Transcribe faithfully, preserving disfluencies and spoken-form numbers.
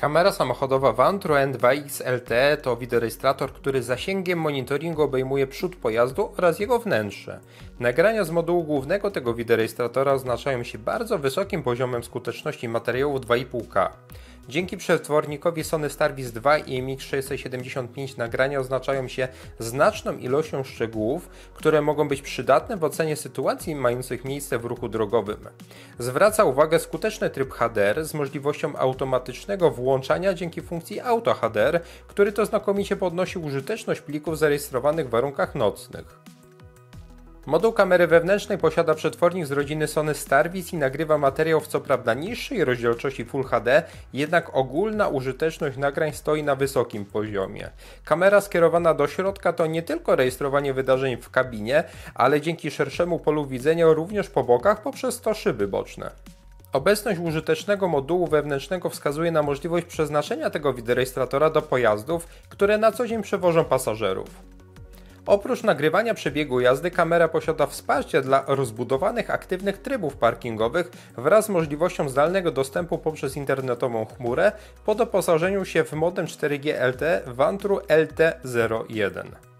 Kamera samochodowa Vantrue N dwa X L T E to wideorejestrator, który zasięgiem monitoringu obejmuje przód pojazdu oraz jego wnętrze. Nagrania z modułu głównego tego wideorejestratora oznaczają się bardzo wysokim poziomem skuteczności materiałów dwa i pół K. Dzięki przetwornikowi Sony Starvis dwa i M X sześćset siedemdziesiąt pięć nagrania oznaczają się znaczną ilością szczegółów, które mogą być przydatne w ocenie sytuacji mających miejsce w ruchu drogowym. Zwraca uwagę skuteczny tryb H D R z możliwością automatycznego włączania dzięki funkcji Auto H D R, który to znakomicie podnosi użyteczność plików zarejestrowanych w warunkach nocnych. Moduł kamery wewnętrznej posiada przetwornik z rodziny Sony Starvis i nagrywa materiał w co prawda niższej rozdzielczości Full H D, jednak ogólna użyteczność nagrań stoi na wysokim poziomie. Kamera skierowana do środka to nie tylko rejestrowanie wydarzeń w kabinie, ale dzięki szerszemu polu widzenia również po bokach poprzez to szyby boczne. Obecność użytecznego modułu wewnętrznego wskazuje na możliwość przeznaczenia tego wideorejestratora do pojazdów, które na co dzień przewożą pasażerów. Oprócz nagrywania przebiegu jazdy, kamera posiada wsparcie dla rozbudowanych aktywnych trybów parkingowych wraz z możliwością zdalnego dostępu poprzez internetową chmurę po doposażeniu się w modem cztery G L T E Vantrue L T zero jeden.